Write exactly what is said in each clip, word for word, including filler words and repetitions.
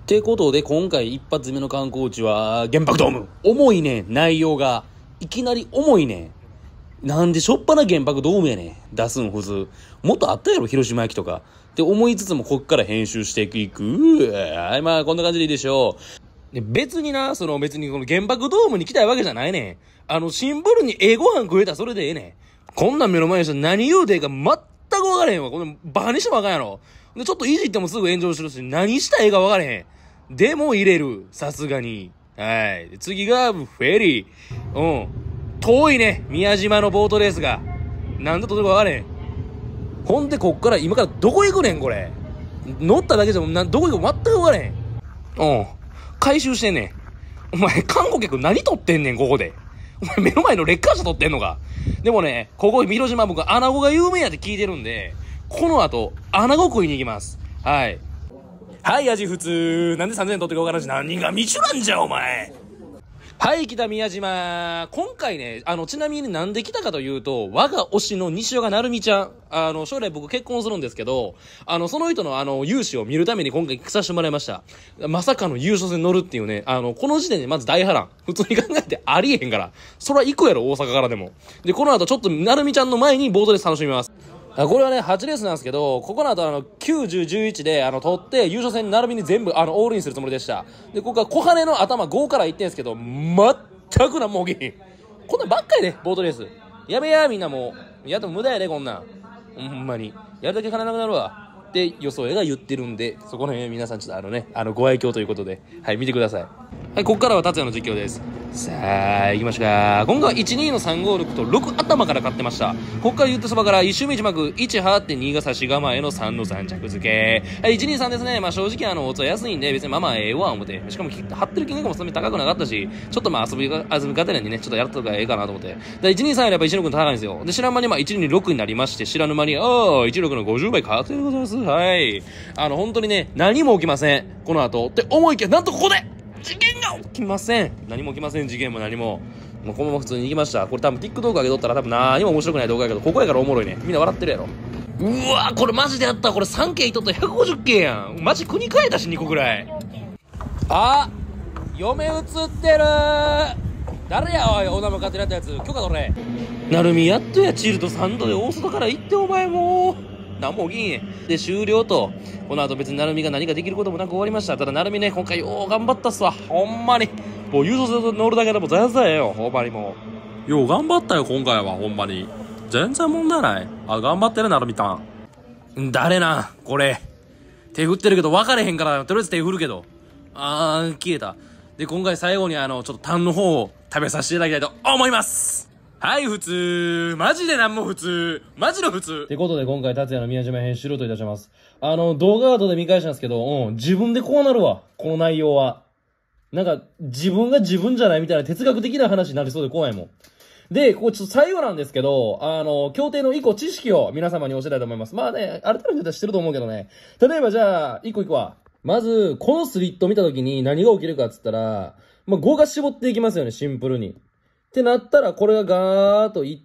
てことで今回一発目の観光地は原爆ドーム。重いね、内容が。いきなり重いね。なんでしょっぱな原爆ドームやねん。出すん普通。もっとあったやろ、広島焼きとか。って思いつつもこっから編集していく。はい、まあこんな感じでいいでしょう。で別にな、その別にこの原爆ドームに来たいわけじゃないねん。あのシンプルにええご飯食えたらそれでええねん。こんなん目の前にしたら何言うてええか全く分からへんわ。このバカにしてもあかんやろ。で、ちょっといじってもすぐ炎上するし、何したらええか分からへん。でも入れる。さすがに。はい。次がフェリー。うん。遠いね。宮島のボートレースが。なんだとどこか分からへん。ほんでこっから今からどこ行くねんこれ。乗っただけじゃなどこ行くか全く分からへん。うん。回収してんねん。お前観光客何撮ってんねんここで。お前目の前のレッカー車撮ってんのか。でもね、ここ広島僕アナゴが有名やって聞いてるんで、この後アナゴ食いに行きます。はい。はい、味普通。なんでさんぜんえん取ってか分からんし、何がミシュランじゃお前。はい、北宮島。今回ね、あの、ちなみになんで来たかというと、我が推しの西岡成美ちゃん。あの、将来僕結婚するんですけど、あの、その人のあの、勇姿を見るために今回来させてもらいました。まさかの優勝戦乗るっていうね、あの、この時点でまず大波乱。普通に考えてありえへんから。そら行くやろ、大阪からでも。で、この後ちょっと成美ちゃんの前にボートレース楽しみます。これはね、はちレースなんですけど、ここの後あの、きゅう、じゅう、じゅういちで、あの、取って、優勝戦並びに全部、あの、オールインするつもりでした。で、ここは小羽の頭ごからいってんすけど、全くなんも起きへん。こんなんばっかりで、ボートレース。やめや、みんなもう。やっても無駄やで、こんなん。ほんまに。やるだけ金なくなるわ。って予想絵が言ってるんで、そこの辺皆さんちょっとあのね、あの、ご愛嬌ということで、はい、見てください。はい、ここからは達也の実況です。さあ、行きましょうか。今回はいち、にのさんごろくとろく頭から買ってました。ここから言ってそばからいち周目いち幕、いちはってにが差し構えのさんのさん着付け。はい、いち、に、さんですね。まあ正直あの、おつは安いんで、別にまあまあええわ、思って。しかも、貼ってる金額もそんなに高くなかったし、ちょっとまあ遊びが、遊び方にね、ちょっとやったとかええかなと思って。で、いち、に、さんよりやっぱいち、ろくの高いんですよ。で、知らん間にまあいち、に、ろくになりまして、知らぬ間に、ああ、いち、ろくのごじゅうばい確定でございます。はい。あの、本当にね、何も起きません。この後。って思いきや、なんとここで事件が起きません。何も起きません。事件も何も。もうこのまま普通に行きました。これ多分 TikTok 上げとったら多分何も面白くない動画やけど、ここやからおもろいね。みんな笑ってるやろ。うわこれマジでやった。これさんけいとったらひゃくごじゅっけいやん。マジ国変えたしにこぐらい。あ嫁映ってる。誰やおい、お名前勝手になったやつ。許可取れ。なるみやっとや。チルとさんどで大外から行ってお前もう。なんも起きんねん。で、終了と。この後別になるみが何かできることもなく終わりました。ただなるみね、今回よう頑張ったっすわ。ほんまに。もう優勝戦乗るだけでも全然ええよ。ほんまにもう。よう頑張ったよ、今回は。ほんまに。全然問題ない。あ、頑張ってるなるみたん。誰なんこれ。手振ってるけど分かれへんから、とりあえず手振るけど。あー、消えた。で、今回最後にあの、ちょっとタンの方を食べさせていただきたいと思います。はい、普通。マジでなんも普通。マジの普通。ってことで今回、達也の宮島編集といたします。あの、動画後で見返したんですけど、うん、自分でこうなるわ。この内容は。なんか、自分が自分じゃないみたいな哲学的な話になりそうで怖いもん。で、ここちょっと最後なんですけど、あの、協定の一個知識を皆様に教えたいと思います。まあね、ある程度の人は知ってると思うけどね。例えばじゃあ、一個一個は。まず、このスリット見た時に何が起きるかっつったら、まあ、ごが絞っていきますよね、シンプルに。ってなったら、これがガーッといって、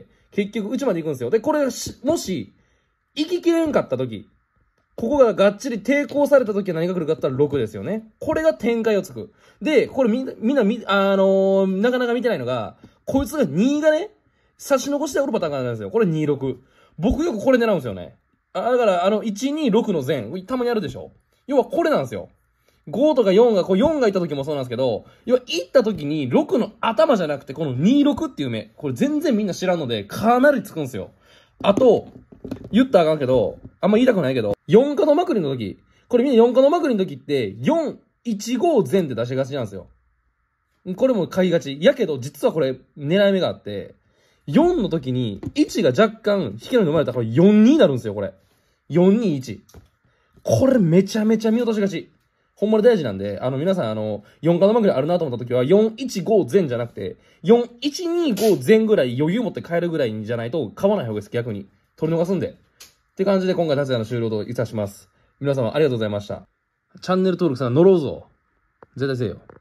結局、うちまで行くんですよ。で、これがし、もし、行ききれんかった時、ここががっちり抵抗された時は何が来るかって言ったらろくですよね。これが展開をつく。で、これみんな、みんなみ、あのー、なかなか見てないのが、こいつがにがね、差し残しておるパターンがあるんですよ。これにろく。僕よくこれ狙うんですよね。あ、だから、あの、いち、に、ろくの前、たまにあるでしょ。要はこれなんですよ。ごとかよんが、こうよんがいた時もそうなんですけど、要は行った時にろくの頭じゃなくてこのにろくっていう目。これ全然みんな知らんので、かなりつくんですよ。あと、言ったらあかんけど、あんま言いたくないけど、よんかのまくりの時、これみんなよんかのまくりの時って、よん、いち、ご前で出しがちなんですよ。これも買いがち。やけど、実はこれ、狙い目があって、よんの時に、いちが若干、引きの生まれたらこれよんにになるんですよ、これ。よんにいち。これめちゃめちゃ見落としがち。ほんまに大事なんで、あの皆さんあの、よんかのまくりあるなと思った時は、よんいちご前じゃなくて、よんいちにご前ぐらい余裕持って買えるぐらいじゃないと買わない方がいいです、逆に。取り逃すんで。って感じで今回達也の終了といたします。皆様ありがとうございました。チャンネル登録さん乗ろうぞ。絶対せえよ。